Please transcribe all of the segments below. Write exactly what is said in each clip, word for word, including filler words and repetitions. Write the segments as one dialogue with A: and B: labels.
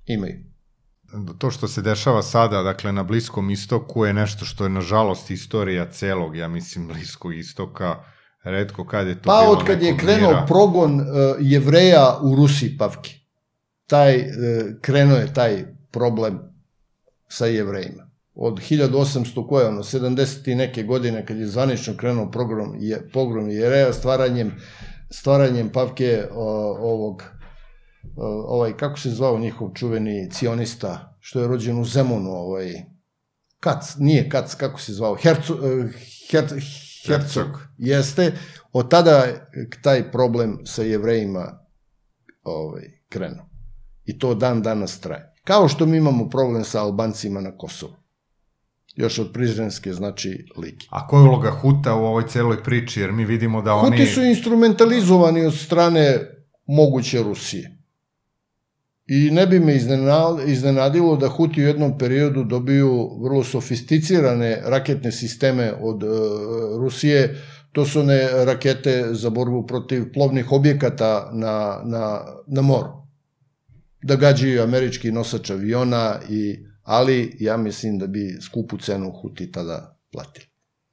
A: Imaju.
B: To što se dešava sada, dakle, na Bliskom istoku je nešto što je, nažalost, istorija celog, ja mislim, Bliskog istoka, retko kad je to bilo nekog mira.
A: Pa od kad je krenuo progon Jevreja u Rusiji, Pavki, taj, krenuo je taj problem sa Jevrejima. Od hiljadu osamsto, koje ono, sedamdeset i neke godine, kad je zvanično krenuo pogrom, je, pogrom Jevreja, stvaranjem, stvaranjem Pavke ovog, ovaj, kako se zvao njihov čuveni cionista, što je rođen u Zemunu, ovaj, Kac, nije Kac, kako se zvao, Hercog, Her, Hercog, jeste, od tada taj problem sa Jevrejima ovaj, krenuo. I to dan danas traje. Kao što mi imamo problem sa Albancima na Kosovu. Još od Prizrenske, znači, ligi.
B: A koja je uloga Huta u ovoj celoj priči? Jer mi vidimo da oni...
A: Huti su instrumentalizovani od strane moguće Rusije. I ne bi me iznenadilo da Huti u jednom periodu dobiju vrlo sofisticirane raketne sisteme od Rusije. To su one rakete za borbu protiv plovnih objekata na moru. Da gađaju američki nosač aviona, ali ja mislim da bi skupu cenu Huti tada platili.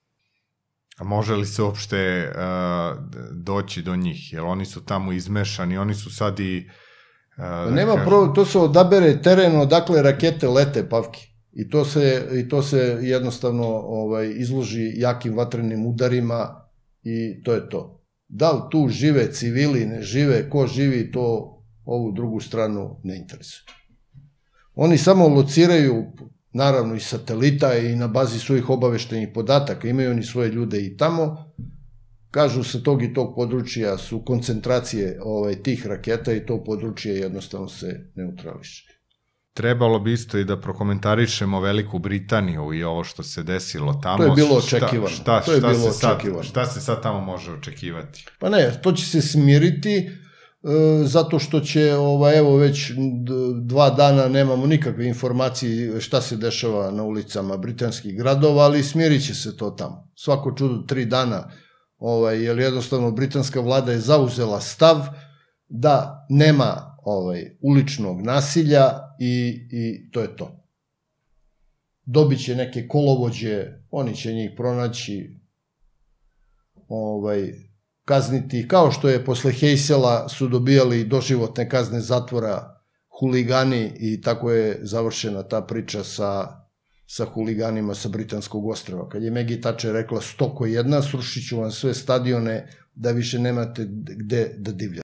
B: A može li se uopšte doći do njih? Jer oni su tamo izmešani, oni su sad i...
A: Nema problem, to se odabere teren odakle rakete lete, Pavki. I to se jednostavno izloži jakim vatrenim udarima i to je to. Da li tu žive civili, ne žive, ko živi, to ovu drugu stranu ne interesuje. Oni samo lociraju, naravno i satelita i na bazi svojih obaveštenih podataka, imaju oni svoje ljude i tamo, kažu sa tog i tog područja su koncentracije tih raketa i to područje jednostavno se neutrališe.
B: Trebalo bi isto i da prokomentarišemo Veliku Britaniju i ovo što se desilo tamo.
A: To je bilo očekivano. To je bilo očekivano.
B: Šta se sad tamo može očekivati?
A: Pa ne, to će se smiriti zato što će, evo već dva dana nemamo nikakve informacije šta se dešava na ulicama britanskih gradova, ali smirit će se to tamo. Svako čudo tri dana, jer jednostavno britanska vlada je zauzela stav da nema uličnog nasilja i to je to. Dobit će neke kolovođe, oni će njih pronaći, kazniti, kao što je posle Hejsela su dobijali doživotne kazne zatvora huligani i tako je završena ta priča sa huliganima sa Britanskog ostrva. Kad je Maggie Thatcher rekla sto ko jedna, srušit ću vam sve stadione da više nemate gde da divljate.